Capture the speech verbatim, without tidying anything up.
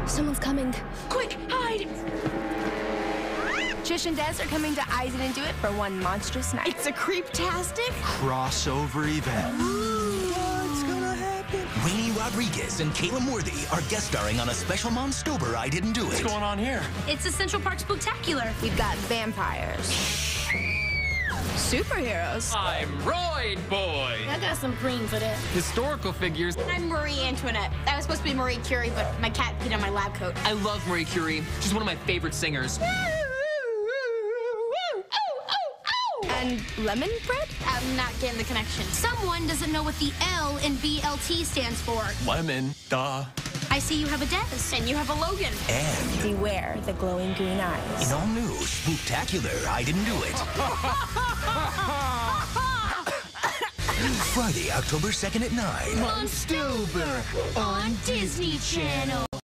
Someone's coming. Quick, hide! Trish and Des are coming to I Didn't Do It for one monstrous night. It's a creep-tastic crossover event. What's gonna happen? Rainey Rodriguez and Caleb Worthy are guest starring on a special Monstober I Didn't Do It. What's going on here? It's a Central Park Spooktacular. We've got vampires. Superheroes. I'm Roid Boy. I got some cream for that. Historical figures. I'm Marie Antoinette. I was supposed to be Marie Curie, but my cat peed on my lab coat. I love Marie Curie. She's one of my favorite singers. And lemon bread? I'm not getting the connection. Someone doesn't know what the L in B L T stands for. Lemon, duh. I see you have a Des. And you have a Logan. And Beware the glowing green eyes. in all new Spooktacular I Didn't Do It. Friday, October second at nine. Monstober on Disney Channel.